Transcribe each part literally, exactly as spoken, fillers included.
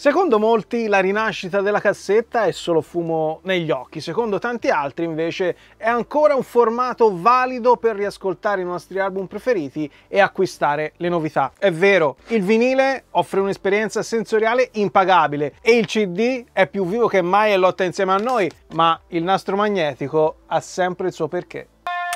Secondo molti la rinascita della cassetta è solo fumo negli occhi, secondo tanti altri invece è ancora un formato valido per riascoltare i nostri album preferiti e acquistare le novità. È vero, il vinile offre un'esperienza sensoriale impagabile e il C D è più vivo che mai e lotta insieme a noi, ma il nastro magnetico ha sempre il suo perché.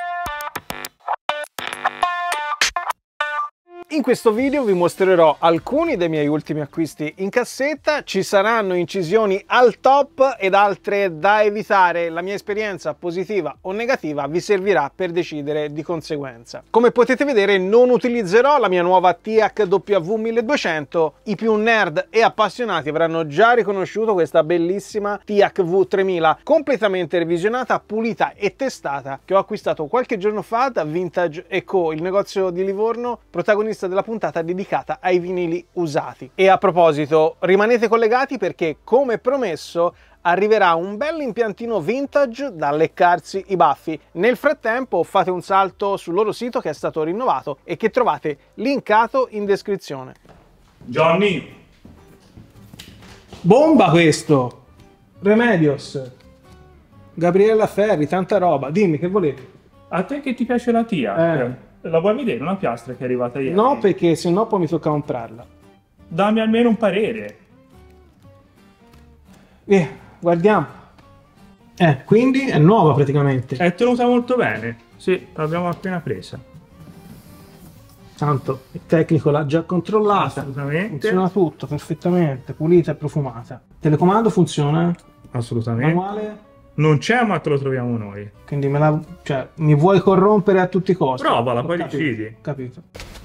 In questo video vi mostrerò alcuni dei miei ultimi acquisti in cassetta, ci saranno incisioni al top ed altre da evitare. La mia esperienza positiva o negativa vi servirà per decidere di conseguenza. Come potete vedere non utilizzerò la mia nuova T A C W milleduecento, i più nerd e appassionati avranno già riconosciuto questa bellissima T A C W tremila completamente revisionata, pulita e testata che ho acquistato qualche giorno fa da Vintage and Co, il negozio di Livorno protagonista della puntata dedicata ai vinili usati. E a proposito, rimanete collegati perché, come promesso, arriverà un bel impiantino vintage da leccarsi i baffi. Nel frattempo fate un salto sul loro sito che è stato rinnovato e che trovate linkato in descrizione. Johnny! Bomba questo! Remedios! Gabriella Ferri, tanta roba. Dimmi, che volete? A te che ti piace la T A C? Eh. La vuoi vedere una piastra che è arrivata ieri? No, perché sennò poi mi tocca comprarla. Dammi almeno un parere. Via, guardiamo. Eh, quindi è nuova praticamente. È tenuta molto bene. Sì, l'abbiamo appena presa. Tanto il tecnico l'ha già controllata. Assolutamente. Funziona tutto perfettamente, pulita e profumata. Telecomando funziona? Assolutamente. Manuale? Non c'è, ma te lo troviamo noi. Quindi me la, cioè, mi vuoi corrompere a tutti i costi? Provala, Ho poi capito, decidi. Capito.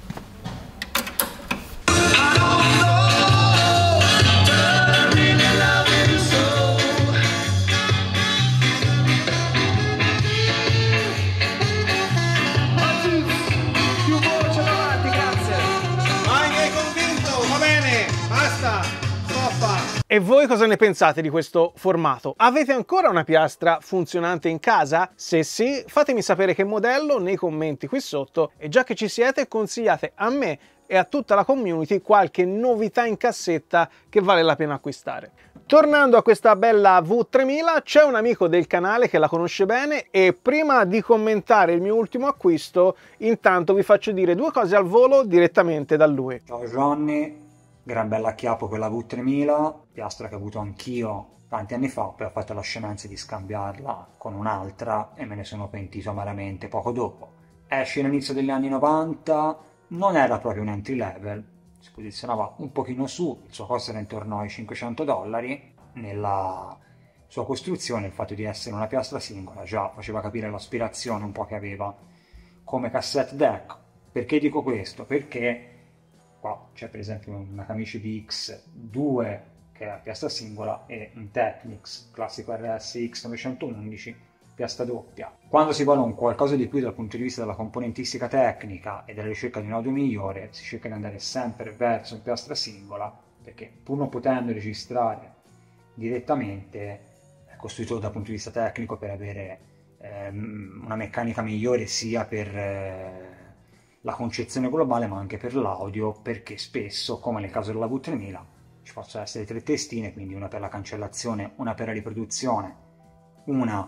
E voi cosa ne pensate di questo formato? Avete ancora una piastra funzionante in casa? Se sì, fatemi sapere che modello nei commenti qui sotto e già che ci siete consigliate a me e a tutta la community qualche novità in cassetta che vale la pena acquistare. Tornando a questa bella W tremila, c'è un amico del canale che la conosce bene e prima di commentare il mio ultimo acquisto, intanto vi faccio dire due cose al volo direttamente da lui. Ciao Johnny. Gran bella acchiappo quella W tremila, piastra che ho avuto anch'io tanti anni fa, poi ho fatto la scemenza di scambiarla con un'altra e me ne sono pentito amaramente poco dopo. Esce all'inizio degli anni novanta, non era proprio un entry level, si posizionava un pochino su, il suo costo era intorno ai cinquecento dollari, nella sua costruzione il fatto di essere una piastra singola già faceva capire l'aspirazione un po' che aveva come cassette deck. Perché dico questo? Perché qua c'è per esempio una Kamichi B X due che è a piastra singola e un Technics classico R S X novecentoundici piastra doppia. Quando si vuole un qualcosa di più dal punto di vista della componentistica tecnica e della ricerca di un audio migliore, si cerca di andare sempre verso un piastra singola perché pur non potendo registrare direttamente è costruito dal punto di vista tecnico per avere ehm, una meccanica migliore sia per eh, la concezione globale ma anche per l'audio, perché spesso, come nel caso della W tremila, ci possono essere tre testine, quindi una per la cancellazione, una per la riproduzione, una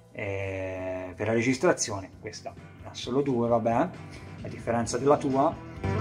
eh, per la registrazione. Questa ne ha solo due, vabbè, a differenza della tua.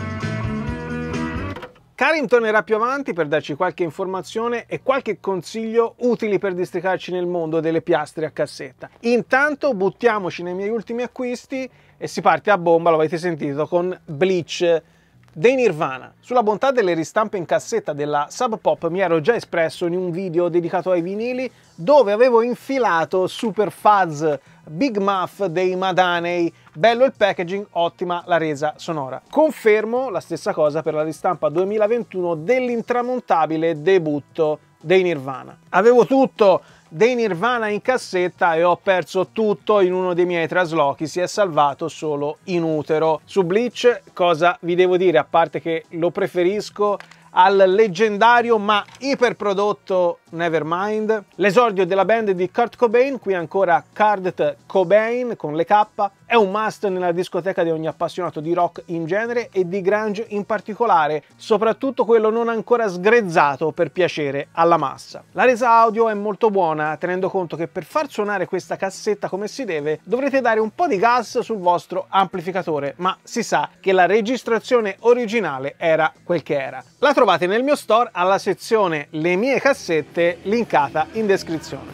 Karim tornerà più avanti per darci qualche informazione e qualche consiglio utili per districarci nel mondo delle piastre a cassetta. Intanto buttiamoci nei miei ultimi acquisti e si parte a bomba, lo avete sentito, con Bleach dei Nirvana. Sulla bontà delle ristampe in cassetta della Sub Pop mi ero già espresso in un video dedicato ai vinili dove avevo infilato Super Fuzz Big Muff dei Madanei, bello il packaging, ottima la resa sonora. Confermo la stessa cosa per la ristampa duemilaventuno dell'intramontabile debutto dei Nirvana. Avevo tutto dei Nirvana in cassetta e ho perso tutto in uno dei miei traslochi, si è salvato solo in utero. Su Bleach cosa vi devo dire, a parte che lo preferisco al leggendario ma iperprodotto Nevermind, l'esordio della band di Kurt Cobain, qui ancora Kurt Cobain con le K, è un must nella discoteca di ogni appassionato di rock in genere e di grunge in particolare, soprattutto quello non ancora sgrezzato per piacere alla massa. La resa audio è molto buona, tenendo conto che per far suonare questa cassetta come si deve dovrete dare un po' di gas sul vostro amplificatore, ma si sa che la registrazione originale era quel che era. La trovate nel mio store alla sezione Le mie cassette, linkata in descrizione.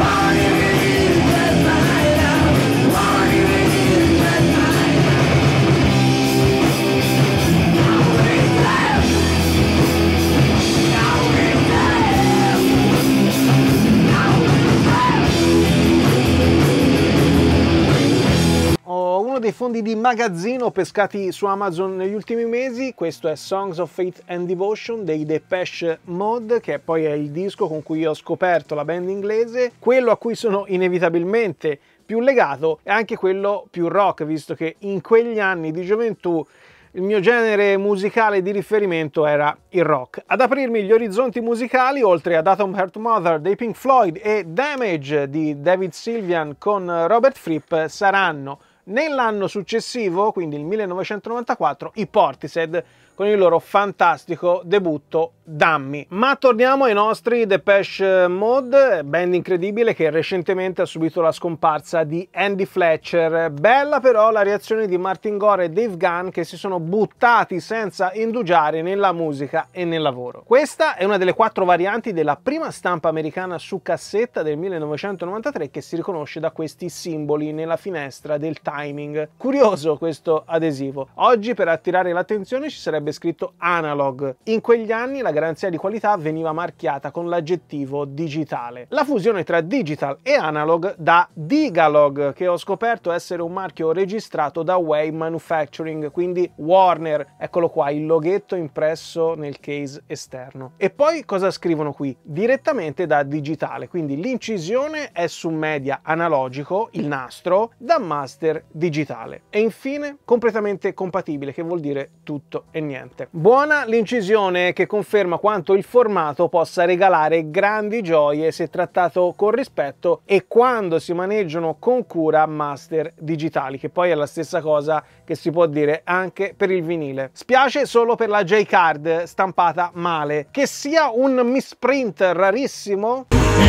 Dei fondi di magazzino pescati su Amazon negli ultimi mesi. Questo è Songs of Faith and Devotion dei Depeche Mode, che poi è il disco con cui ho scoperto la band inglese. Quello a cui sono inevitabilmente più legato è anche quello più rock, visto che in quegli anni di gioventù il mio genere musicale di riferimento era il rock. Ad aprirmi gli orizzonti musicali, oltre ad Atom Heart Mother dei Pink Floyd e Damage di David Sylvian con Robert Fripp, saranno nell'anno successivo, quindi il millenovecentonovantaquattro, i Portishead con il loro fantastico debutto Dummy. Ma torniamo ai nostri Depeche Mode, band incredibile che recentemente ha subito la scomparsa di Andy Fletcher. Bella però la reazione di Martin Gore e Dave Gunn, che si sono buttati senza indugiare nella musica e nel lavoro. Questa è una delle quattro varianti della prima stampa americana su cassetta del millenovecentonovantatré, che si riconosce da questi simboli nella finestra del timing. Curioso questo adesivo. Oggi per attirare l'attenzione ci sarebbe scritto analog. In quegli anni la garanzia di qualità veniva marchiata con l'aggettivo digitale. La fusione tra digital e analog dà Digalog, che ho scoperto essere un marchio registrato da Way Manufacturing, quindi Warner. Eccolo qua, il loghetto impresso nel case esterno. E poi cosa scrivono qui? Direttamente da digitale, quindi l'incisione è su media analogico, il nastro, da master digitale. E infine completamente compatibile, che vuol dire tutto e niente. Buona l'incisione, che conferma quanto il formato possa regalare grandi gioie se trattato con rispetto e quando si maneggiano con cura master digitali, che poi è la stessa cosa che si può dire anche per il vinile. Spiace solo per la J-Card stampata male. Che sia un misprint rarissimo?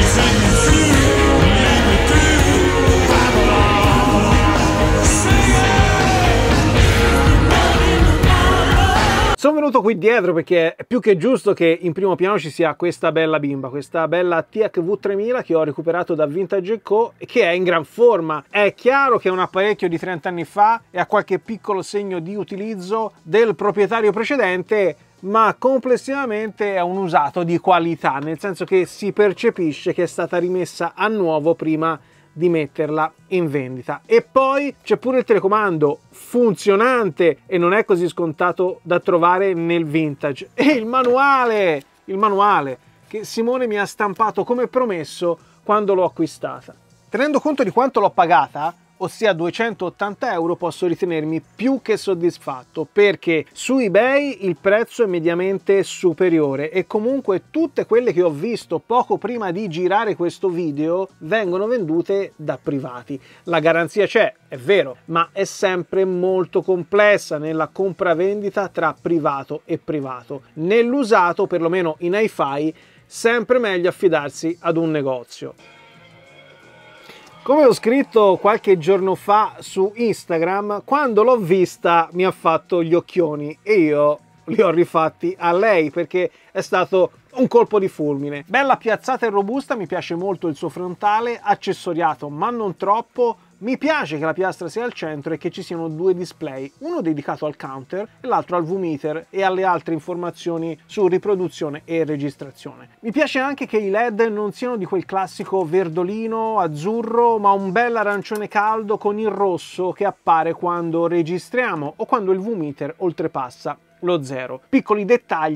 Sono venuto qui dietro perché è più che giusto che in primo piano ci sia questa bella bimba, questa bella T H V tremila che ho recuperato da Vintage and Co, e che è in gran forma. È chiaro che è un apparecchio di trenta anni fa e ha qualche piccolo segno di utilizzo del proprietario precedente, ma complessivamente è un usato di qualità, nel senso che si percepisce che è stata rimessa a nuovo prima di metterla in vendita. E poi c'è pure il telecomando funzionante, e non è così scontato da trovare nel vintage. E il manuale, il manuale che Simone mi ha stampato come promesso quando l'ho acquistata. Tenendo conto di quanto l'ho pagata, ossia duecentottanta euro, posso ritenermi più che soddisfatto, perché su eBay il prezzo è mediamente superiore e comunque tutte quelle che ho visto poco prima di girare questo video vengono vendute da privati. La garanzia c'è, è vero, ma è sempre molto complessa nella compravendita tra privato e privato. Nell'usato, perlomeno in hi-fi, sempre meglio affidarsi ad un negozio. Come ho scritto qualche giorno fa su Instagram, quando l'ho vista mi ha fatto gli occhioni e io li ho rifatti a lei, perché è stato un colpo di fulmine. Bella piazzata e robusta, mi piace molto il suo frontale, accessoriato ma non troppo. Mi piace che la piastra sia al centro e che ci siano due display, uno dedicato al counter e l'altro al V-meter e alle altre informazioni su riproduzione e registrazione. Mi piace anche che i L E D non siano di quel classico verdolino azzurro, ma un bel arancione caldo con il rosso che appare quando registriamo o quando il V-meter oltrepassa lo zero. Piccoli dettagli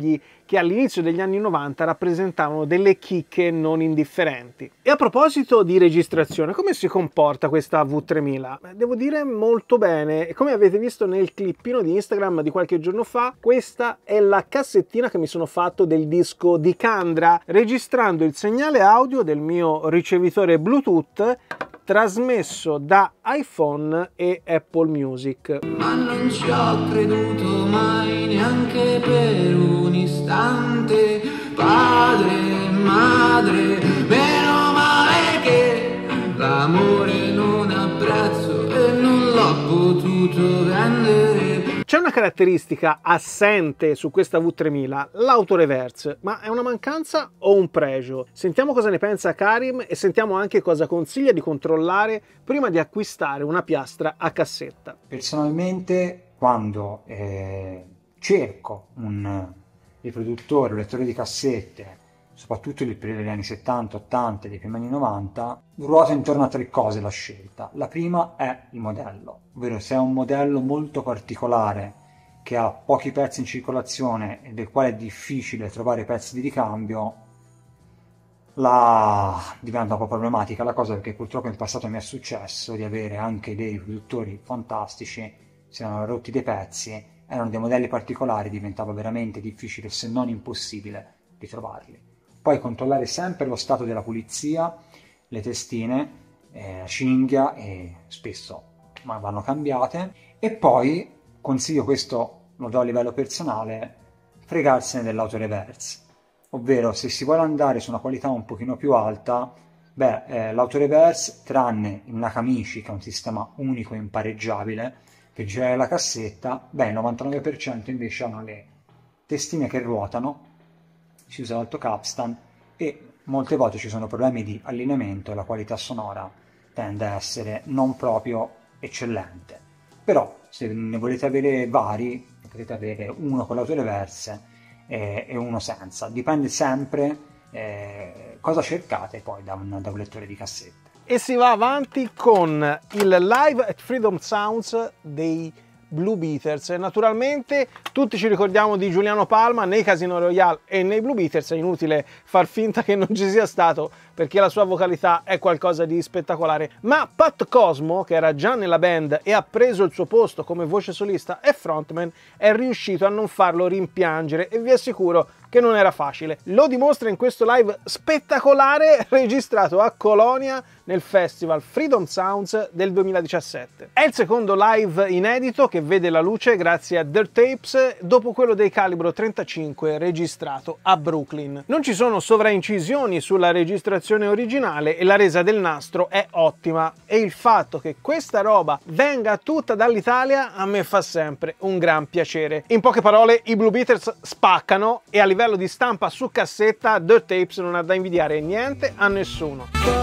che all'inizio degli anni novanta rappresentavano delle chicche non indifferenti. E a proposito di registrazione, come si comporta questa V tremila? Devo dire molto bene. Come avete visto nel clippino di Instagram di qualche giorno fa, questa è la cassettina che mi sono fatto del disco di Kandra, registrando il segnale audio del mio ricevitore Bluetooth trasmesso da iPhone e Apple Music. Ma non ci ho creduto mai neanche per un istante, padre e madre, meno male che l'amore non ha prezzo e non l'ho potuto vendere. C'è una caratteristica assente su questa V tremila, l'autoreverse, ma è una mancanza o un pregio? Sentiamo cosa ne pensa Karim e sentiamo anche cosa consiglia di controllare prima di acquistare una piastra a cassetta. Personalmente, quando eh, cerco un riproduttore, un lettore di cassette, soprattutto nel periodo degli anni settanta, ottanta e dei primi anni novanta, ruota intorno a tre cose la scelta. La prima è il modello, ovvero se è un modello molto particolare che ha pochi pezzi in circolazione e del quale è difficile trovare pezzi di ricambio, la... diventa un po' problematica la cosa, perché purtroppo in passato mi è successo di avere anche dei riproduttori fantastici, si erano rotti dei pezzi, erano dei modelli particolari, diventava veramente difficile se non impossibile ritrovarli. Poi controllare sempre lo stato della pulizia, le testine, eh, la cinghia, e spesso ma vanno cambiate. E poi consiglio, questo lo do a livello personale, fregarsene dell'autoreverse, ovvero se si vuole andare su una qualità un pochino più alta, beh, eh, l'autoreverse, tranne il Nakamichi che è un sistema unico e impareggiabile per girare la cassetta, beh, il novantanove per cento invece hanno le testine che ruotano, si usa l'alto capstan e molte volte ci sono problemi di allineamento e la qualità sonora tende a essere non proprio eccellente. Però se ne volete avere vari, potete avere uno con l'autoreverse e, e uno senza. Dipende sempre eh, cosa cercate poi da un, da un lettore di cassette. E si va avanti con il Live at Freedom Sounds dei Blue Beaters. Naturalmente tutti ci ricordiamo di Giuliano Palma nei Casino Royale e nei Blue Beaters, è inutile far finta che non ci sia stato perché la sua vocalità è qualcosa di spettacolare. Ma Pat Cosmo, che era già nella band e ha preso il suo posto come voce solista e frontman, è riuscito a non farlo rimpiangere e vi assicuro che non era facile. Lo dimostra in questo live spettacolare registrato a Colonia nel festival Freedom Sounds del duemiladiciassette. È il secondo live inedito che vede la luce grazie a Dirt Tapes dopo quello dei Calibro trentacinque registrato a Brooklyn. Non ci sono sovraincisioni sulla registrazione originale e la resa del nastro è ottima, e il fatto che questa roba venga tutta dall'Italia a me fa sempre un gran piacere. In poche parole, i Blue Beaters spaccano e a livello di stampa su cassetta Dirt Tapes non ha da invidiare niente a nessuno.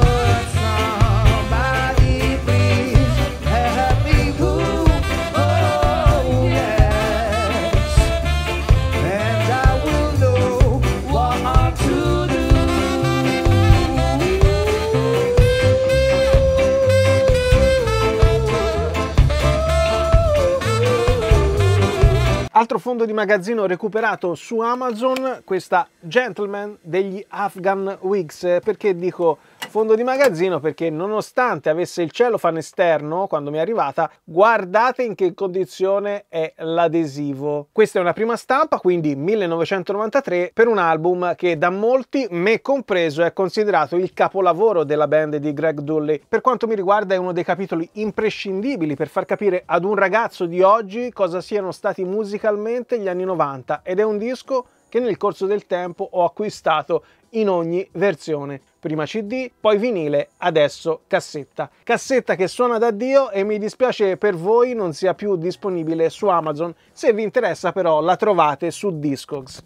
Altro fondo di magazzino recuperato su Amazon, questa Gentleman degli Afghan Wigs. Perché dico fondo di magazzino? Perché nonostante avesse il cellophane esterno quando mi è arrivata, guardate in che condizione è l'adesivo. Questa è una prima stampa, quindi millenovecentonovantatré, per un album che da molti, me compreso, è considerato il capolavoro della band di Greg Dulli. Per quanto mi riguarda è uno dei capitoli imprescindibili per far capire ad un ragazzo di oggi cosa siano stati musicalmente gli anni novanta, ed è un disco che nel corso del tempo ho acquistato in ogni versione, prima C D, poi vinile, adesso cassetta. Cassetta che suona da Dio e mi dispiace per voi non sia più disponibile su Amazon. Se vi interessa però la trovate su Discogs.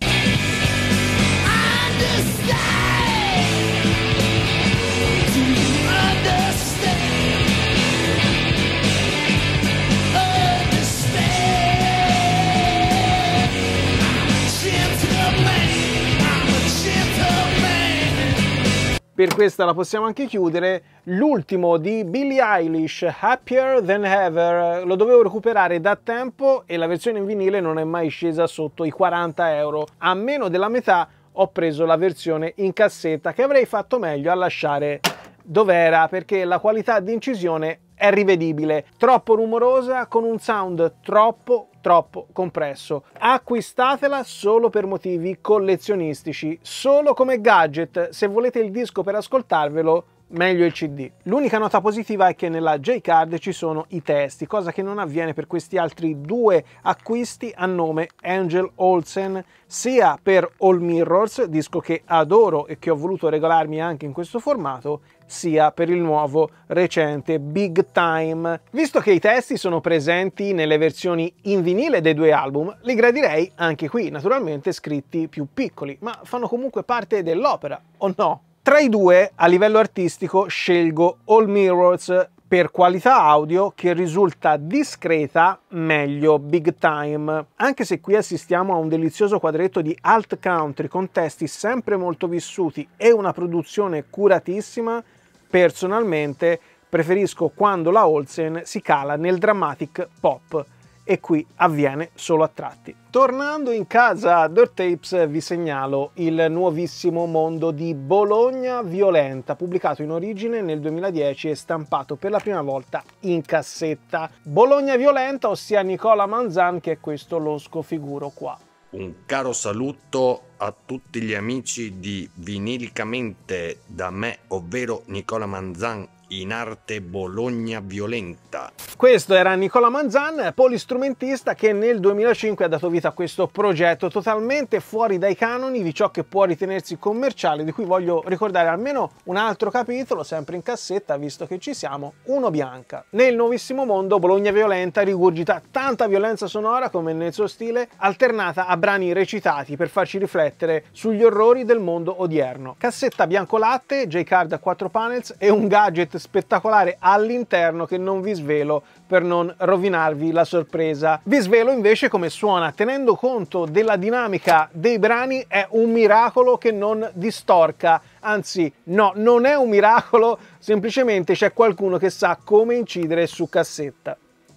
per questa la possiamo anche chiudere. L'ultimo di Billie Eilish, Happier Than Ever, lo dovevo recuperare da tempo e la versione in vinile non è mai scesa sotto i quaranta euro. A meno della metà ho preso la versione in cassetta, che avrei fatto meglio a lasciare dov'era, perché la qualità di incisione è rivedibile, troppo rumorosa, con un sound troppo troppo compresso. Acquistatela solo per motivi collezionistici, solo come gadget. Se volete il disco per ascoltarvelo, meglio il C D. L'unica nota positiva è che nella J-Card ci sono i testi, cosa che non avviene per questi altri due acquisti a nome Angel Olsen, sia per All Mirrors, disco che adoro e che ho voluto regalarmi anche in questo formato, sia per il nuovo recente Big Time. Visto che i testi sono presenti nelle versioni in vinile dei due album, li gradirei anche qui, naturalmente scritti più piccoli, ma fanno comunque parte dell'opera, o no? Tra i due, a livello artistico, scelgo All Mirrors per qualità audio che risulta discreta, meglio Big Time. Anche se qui assistiamo a un delizioso quadretto di alt country con testi sempre molto vissuti e una produzione curatissima, personalmente preferisco quando la Olsen si cala nel dramatic pop, e qui avviene solo a tratti. Tornando in casa Dirt Tapes, vi segnalo il nuovissimo mondo di Bologna Violenta, pubblicato in origine nel duemiladieci e stampato per la prima volta in cassetta. Bologna Violenta, ossia Nicola Manzan, che è questo losco figuro qua. Un caro saluto a tutti gli amici di Vinilicamente da me, ovvero Nicola Manzan, in arte Bologna Violenta. Questo era Nicola Manzan, polistrumentista che nel duemilacinque ha dato vita a questo progetto totalmente fuori dai canoni di ciò che può ritenersi commerciale, di cui voglio ricordare almeno un altro capitolo, sempre in cassetta, visto che ci siamo, Uno Bianca. Nel nuovissimo mondo Bologna Violenta rigurgita tanta violenza sonora come nel suo stile, alternata a brani recitati per farci riflettere sugli orrori del mondo odierno. Cassetta bianco latte, J-Card a quattro panels e un gadget spettacolare all'interno che non vi svelo per non rovinarvi la sorpresa. Vi svelo invece come suona. Tenendo conto della dinamica dei brani, è un miracolo che non distorca, anzi no, non è un miracolo, semplicemente c'è qualcuno che sa come incidere su cassetta.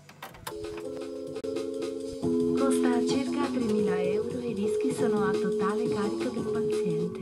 Costa circa tremila euro e i dischi sono a totale carico del paziente.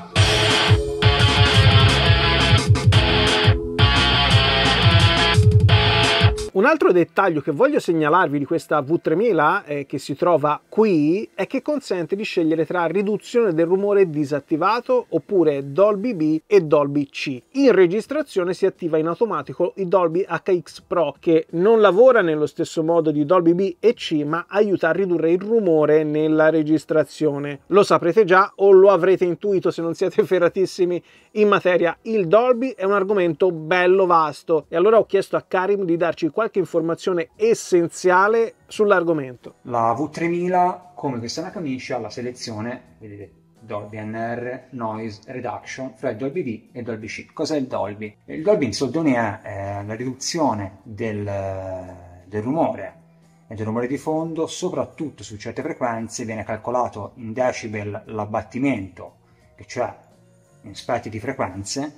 Un altro dettaglio che voglio segnalarvi di questa V tremila eh, che si trova qui è che consente di scegliere tra riduzione del rumore disattivato oppure Dolby B e Dolby C. In registrazione si attiva in automatico il Dolby H X Pro, che non lavora nello stesso modo di Dolby B e C, ma aiuta a ridurre il rumore nella registrazione. Lo saprete già o lo avrete intuito se non siete ferratissimi in materia. Il Dolby è un argomento bello vasto e allora ho chiesto a Karim di darci qualche informazione essenziale sull'argomento. La V tremila, come questa è una camicia, ha la selezione, vedete, Dolby N R, Noise Reduction, fra il Dolby B e Dolby C. Cos'è il Dolby? Il Dolby in soldoni è eh, la riduzione del, del rumore e del rumore di fondo, soprattutto su certe frequenze. Viene calcolato in decibel l'abbattimento, che cioè in spetti di frequenze,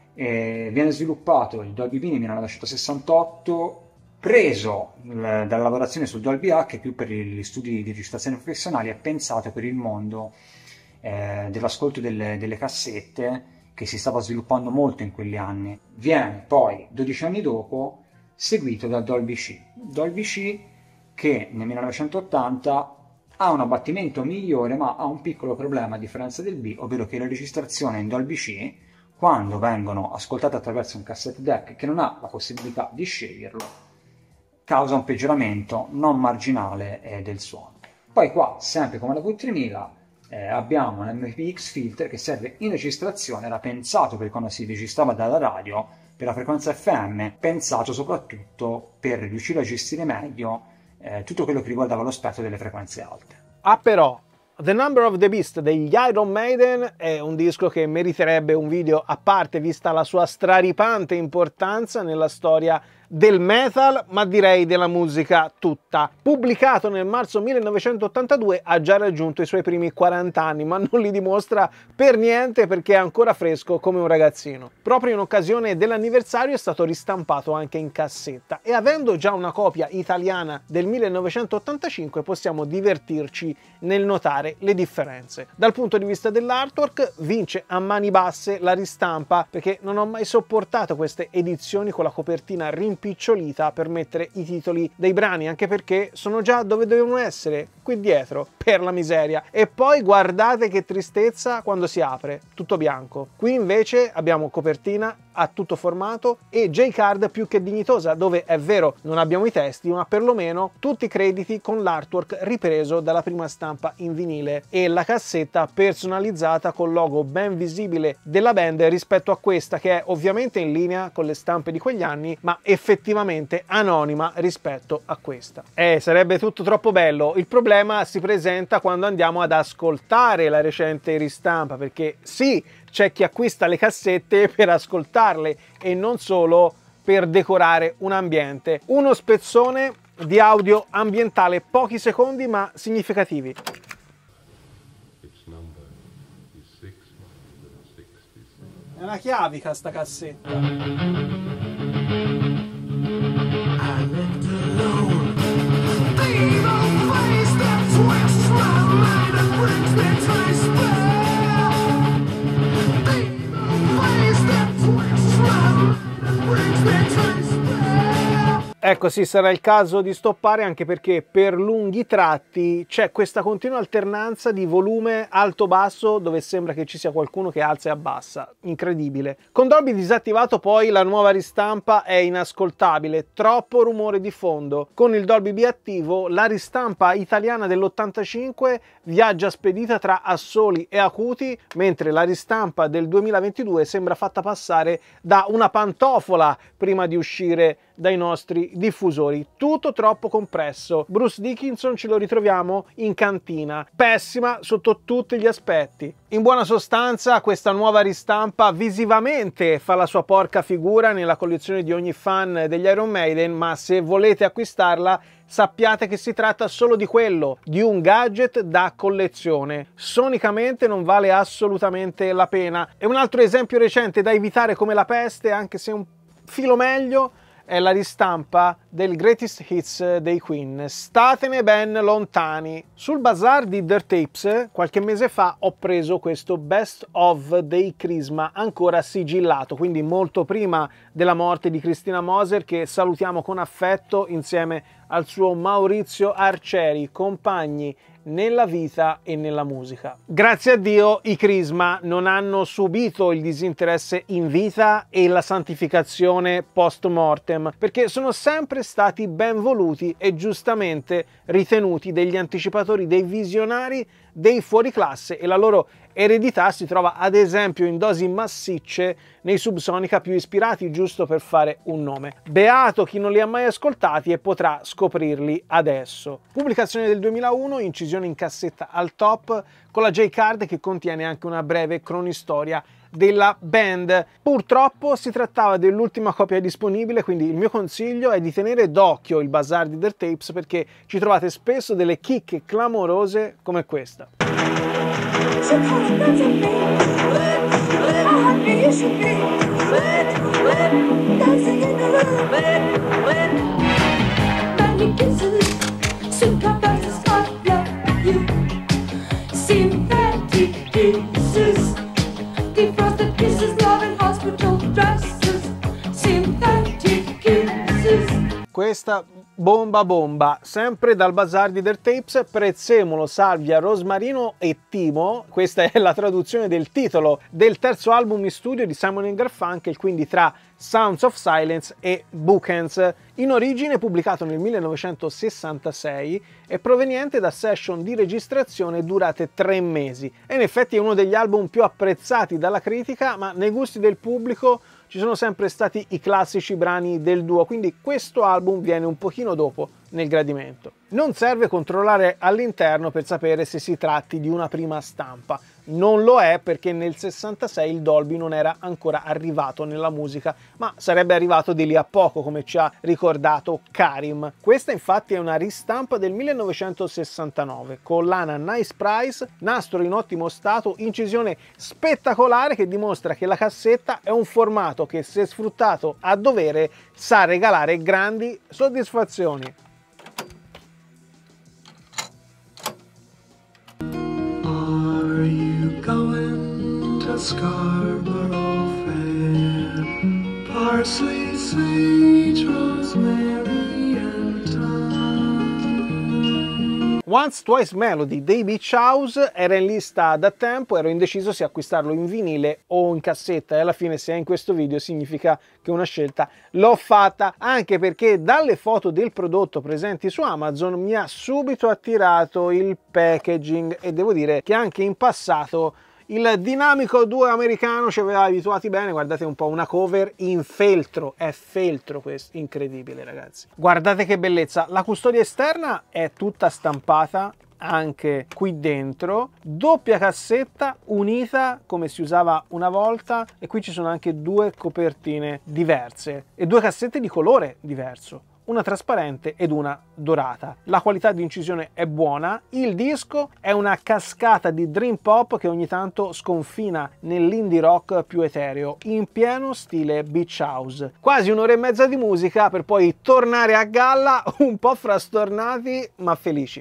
e viene sviluppato il Dolby B nel millenovecentosessantotto, preso dalla lavorazione sul Dolby H, che più per gli studi di registrazione professionali, è pensato per il mondo eh, dell'ascolto delle, delle cassette, che si stava sviluppando molto in quegli anni. Viene poi, dodici anni dopo, seguito dal Dolby C. Dolby C che nel millenovecentottanta ha un abbattimento migliore, ma ha un piccolo problema a differenza del B, ovvero che la registrazione in Dolby C, quando vengono ascoltate attraverso un cassette deck che non ha la possibilità di sceglierlo, causa un peggioramento non marginale eh, del suono. Poi qua, sempre come la V tremila, eh, abbiamo un M P X filter che serve in registrazione, era pensato per quando si registrava dalla radio, per la frequenza F M, pensato soprattutto per riuscire a gestire meglio eh, tutto quello che riguardava lo spettro delle frequenze alte. Ah però, The Number of the Beast degli Iron Maiden è un disco che meriterebbe un video a parte, vista la sua straripante importanza nella storia del metal, ma direi della musica tutta. Pubblicato nel marzo millenovecentottantadue, ha già raggiunto i suoi primi quaranta anni, ma non li dimostra per niente perché è ancora fresco come un ragazzino. Proprio in occasione dell'anniversario è stato ristampato anche in cassetta e avendo già una copia italiana del millenovecentottantacinque possiamo divertirci nel notare le differenze. Dal punto di vista dell'artwork vince a mani basse la ristampa, perché non ho mai sopportato queste edizioni con la copertina rimpicciolita per mettere i titoli dei brani, anche perché sono già dove devono essere, qui dietro, per la miseria. E poi guardate che tristezza quando si apre, tutto bianco. Qui invece abbiamo copertina a tutto formato e J-card più che dignitosa, dove è vero non abbiamo i testi, ma perlomeno tutti i crediti con l'artwork ripreso dalla prima stampa in vinile e la cassetta personalizzata col logo ben visibile della band rispetto a questa che è ovviamente in linea con le stampe di quegli anni, ma effettivamente anonima rispetto a questa. Eh, sarebbe tutto troppo bello. Il problema si presenta quando andiamo ad ascoltare la recente ristampa, perché sì, c'è chi acquista le cassette per ascoltarle e non solo per decorare un ambiente. Uno spezzone di audio ambientale, pochi secondi ma significativi. È una chiavica sta cassetta. Ecco sì, sarà il caso di stoppare anche perché per lunghi tratti c'è questa continua alternanza di volume alto-basso dove sembra che ci sia qualcuno che alza e abbassa. Incredibile. Con Dolby disattivato poi la nuova ristampa è inascoltabile, troppo rumore di fondo. Con il Dolby B attivo la ristampa italiana dell'ottantacinque viaggia spedita tra assoli e acuti, mentre la ristampa del duemilaventidue sembra fatta passare da una pantofola prima di uscire dai nostri diffusori. Tutto troppo compresso. Bruce Dickinson ce lo ritroviamo in cantina, pessima sotto tutti gli aspetti. In buona sostanza questa nuova ristampa visivamente fa la sua porca figura nella collezione di ogni fan degli Iron Maiden, ma se volete acquistarla sappiate che si tratta solo di quello, di un gadget da collezione. Sonicamente non vale assolutamente la pena. E un altro esempio recente da evitare come la peste, anche se un filo meglio, è la ristampa del Greatest Hits dei Queen. Statene ben lontani. Sul bazar di Dirt Tapes qualche mese fa ho preso questo Best of dei Crisma ancora sigillato, quindi molto prima della morte di Christina Moser, che salutiamo con affetto insieme al suo Maurizio Arcieri, compagni nella vita e nella musica. Grazie a Dio i Crisma non hanno subito il disinteresse in vita e la santificazione post mortem, perché sono sempre stati ben voluti e giustamente ritenuti degli anticipatori, dei visionari, dei fuoriclasse, e la loro eredità si trova ad esempio in dosi massicce nei Subsonica più ispirati, giusto per fare un nome. Beato chi non li ha mai ascoltati e potrà scoprirli adesso. Pubblicazione del duemilauno, incisione in cassetta al top, con la J-card che contiene anche una breve cronistoria della band. Purtroppo si trattava dell'ultima copia disponibile, quindi il mio consiglio è di tenere d'occhio il bazar di Dirt Tapes, perché ci trovate spesso delle chicche clamorose come questa. Questa bomba bomba, sempre dal bazar di Dirt Tapes, Prezzemolo, Salvia, Rosmarino e Timo. Questa è la traduzione del titolo del terzo album in studio di Simon and Garfunkel, quindi tra Sounds of Silence e Bookends. In origine pubblicato nel millenovecentosessantasei, è proveniente da session di registrazione durate tre mesi. E in effetti è uno degli album più apprezzati dalla critica, ma nei gusti del pubblico ci sono sempre stati i classici brani del duo, quindi questo album viene un pochino dopo nel gradimento. Non serve controllare all'interno per sapere se si tratti di una prima stampa. non lo è perché nel sessantasei il Dolby non era ancora arrivato nella musica, ma sarebbe arrivato di lì a poco, come ci ha ricordato Karim. Questa infatti è una ristampa del millenovecentosessantanove, collana Nice Price, nastro in ottimo stato, incisione spettacolare che dimostra che la cassetta è un formato che, se sfruttato a dovere, sa regalare grandi soddisfazioni. Are you going to Scarborough Fair? Parsley, sage, rosemary and thyme. Once Twice Melody dei Beach House era in lista da tempo, ero indeciso se acquistarlo in vinile o in cassetta e alla fine, se è in questo video, significa che una scelta l'ho fatta, anche perché dalle foto del prodotto presenti su Amazon mi ha subito attirato il packaging e devo dire che anche in passato il dinamico duo americano ci aveva abituati bene. Guardate un po', una cover in feltro, è feltro questo, incredibile ragazzi. Guardate che bellezza, la custodia esterna è tutta stampata anche qui dentro, doppia cassetta unita come si usava una volta, e qui ci sono anche due copertine diverse e due cassette di colore diverso, una trasparente ed una dorata. La qualità di incisione è buona, il disco è una cascata di dream pop che ogni tanto sconfina nell'indie rock più etereo, in pieno stile beach house. Quasi un'ora e mezza di musica per poi tornare a galla un po' frastornati ma felici.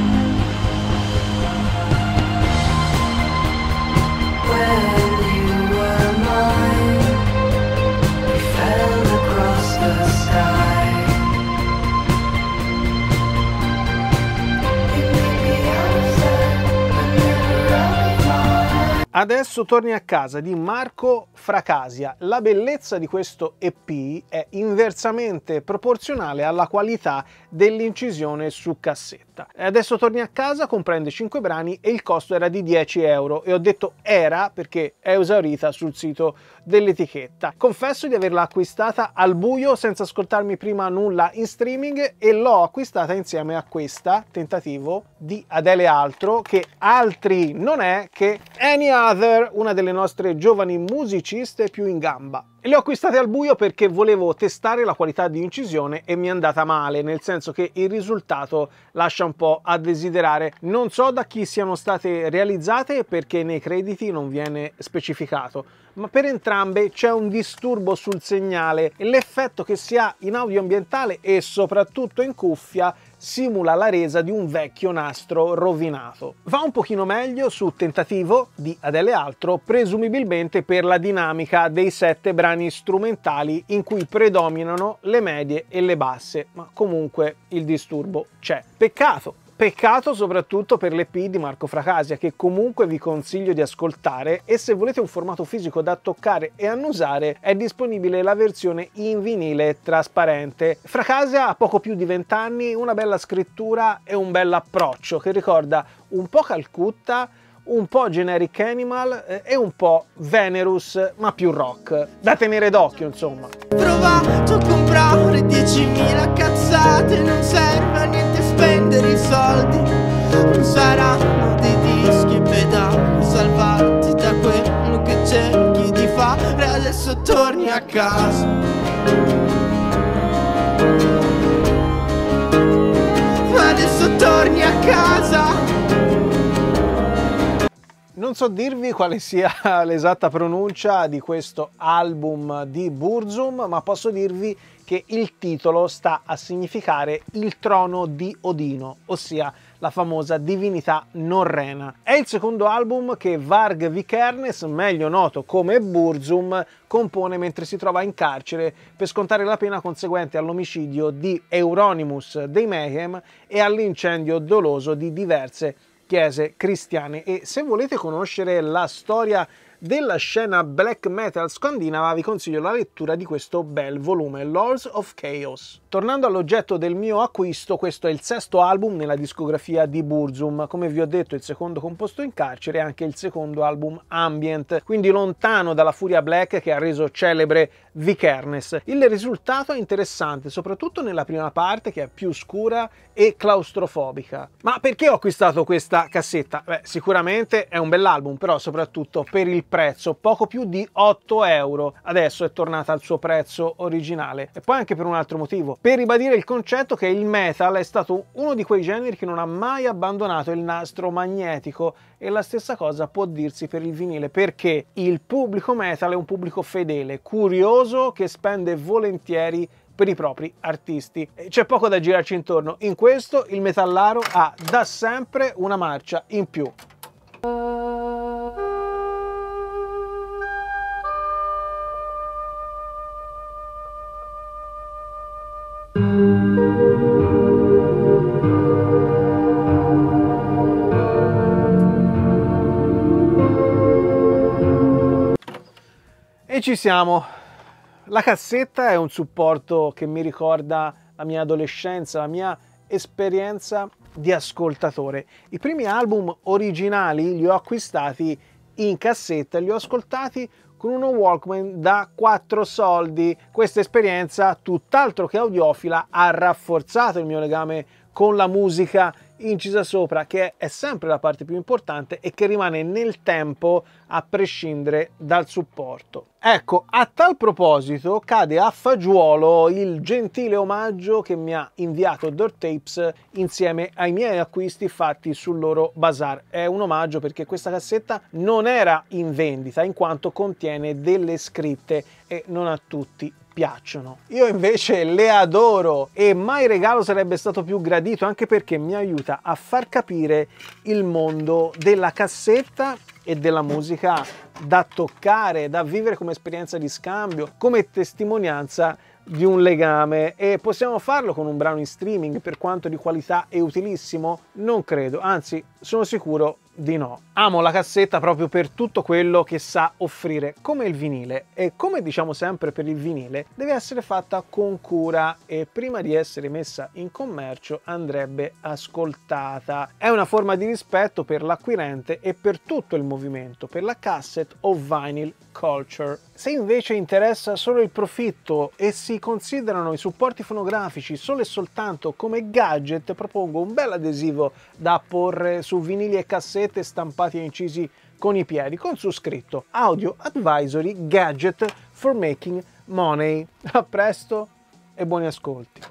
Adesso torni a casa di Marco Fracasia. La bellezza di questo E P è inversamente proporzionale alla qualità dell'incisione su cassetta. Adesso torni a casa comprende cinque brani e il costo era di dieci euro, e ho detto era perché è esaurita sul sito dell'etichetta. Confesso di averla acquistata al buio senza ascoltarmi prima nulla in streaming, e l'ho acquistata insieme a questa, Tentativo, di Adele Altro, che altri non è che Any Other, una delle nostre giovani musiciste più in gamba. E le ho acquistate al buio perché volevo testare la qualità di incisione e mi è andata male, nel senso che il risultato lascia un po' a desiderare. Non so da chi siano state realizzate perché nei crediti non viene specificato, ma per entrambe c'è un disturbo sul segnale e l'effetto che si ha in audio ambientale e soprattutto in cuffia simula la resa di un vecchio nastro rovinato. Va un pochino meglio su Tentativo di Adele Altro, presumibilmente per la dinamica dei sette brani strumentali in cui predominano le medie e le basse, ma comunque il disturbo c'è. Peccato! Peccato soprattutto per l'E P di Marco Fracasia, che comunque vi consiglio di ascoltare, e se volete un formato fisico da toccare e annusare è disponibile la versione in vinile trasparente. Fracasia ha poco più di venti anni, una bella scrittura e un bel approccio che ricorda un po' Calcutta, un po' Generic Animal eh, e un po' Venerus, ma più rock. Da tenere d'occhio, insomma. Provato a comprare diecimila cazzate, non serve a niente spendere i soldi, non saranno dei dischi pedali salvati da quello che cerchi di fare. Adesso torni a casa, adesso torni a casa. Non so dirvi quale sia l'esatta pronuncia di questo album di Burzum, ma posso dirvi che il titolo sta a significare il trono di Odino, ossia la famosa divinità norrena. È il secondo album che Varg Vikernes, meglio noto come Burzum, compone mentre si trova in carcere per scontare la pena conseguente all'omicidio di Euronymous dei Mayhem e all'incendio doloso di diverse chiese cristiane. E se volete conoscere la storia della scena black metal scandinava, vi consiglio la lettura di questo bel volume, Lords of Chaos. Tornando all'oggetto del mio acquisto, questo è il sesto album nella discografia di Burzum, come vi ho detto il secondo composto in carcere e anche il secondo album ambient, quindi lontano dalla furia black che ha reso celebre Vikernes. Il risultato è interessante, soprattutto nella prima parte che è più scura e claustrofobica. Ma perché ho acquistato questa cassetta? Beh, sicuramente è un bell'album, però soprattutto per il prezzo, poco più di otto euro. Adesso è tornata al suo prezzo originale. E poi anche per un altro motivo, per ribadire il concetto che il metal è stato uno di quei generi che non ha mai abbandonato il nastro magnetico, e la stessa cosa può dirsi per il vinile, perché il pubblico metal è un pubblico fedele, curioso, che spende volentieri per i propri artisti. C'è poco da girarci intorno, in questo il metallaro ha da sempre una marcia in più. E ci siamo. La cassetta è un supporto che mi ricorda la mia adolescenza, la mia esperienza di ascoltatore. I primi album originali li ho acquistati in cassetta e li ho ascoltati con uno Walkman da quattro soldi. Questa esperienza, tutt'altro che audiofila, ha rafforzato il mio legame con la musica incisa sopra, che è sempre la parte più importante e che rimane nel tempo a prescindere dal supporto. Ecco, a tal proposito cade a fagiolo il gentile omaggio che mi ha inviato Dirt Tapes insieme ai miei acquisti fatti sul loro bazar. È un omaggio perché questa cassetta non era in vendita in quanto contiene delle scritte e non a tutti piacciono. Io invece le adoro e mai regalo sarebbe stato più gradito, anche perché mi aiuta a far capire il mondo della cassetta e della musica da toccare, da vivere come esperienza di scambio, come testimonianza di un legame. E possiamo farlo con un brano in streaming, per quanto di qualità e utilissimo? Non credo, anzi sono sicuro di no. Amo la cassetta proprio per tutto quello che sa offrire, come il vinile, e come diciamo sempre per il vinile deve essere fatta con cura e prima di essere messa in commercio andrebbe ascoltata. È una forma di rispetto per l'acquirente e per tutto il movimento, per la cassette o vinyl culture. Se invece interessa solo il profitto e si considerano i supporti fonografici solo e soltanto come gadget, propongo un bel adesivo da apporre su vinili e cassette stampati e incisi con i piedi, con su scritto Audio Advisory Gadget for Making Money. A presto e buoni ascolti.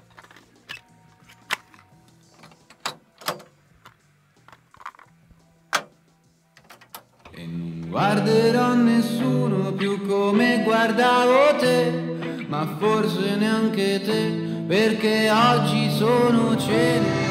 E non guarderò nessuno più come guardavo te, ma forse neanche te, perché oggi sono cenere.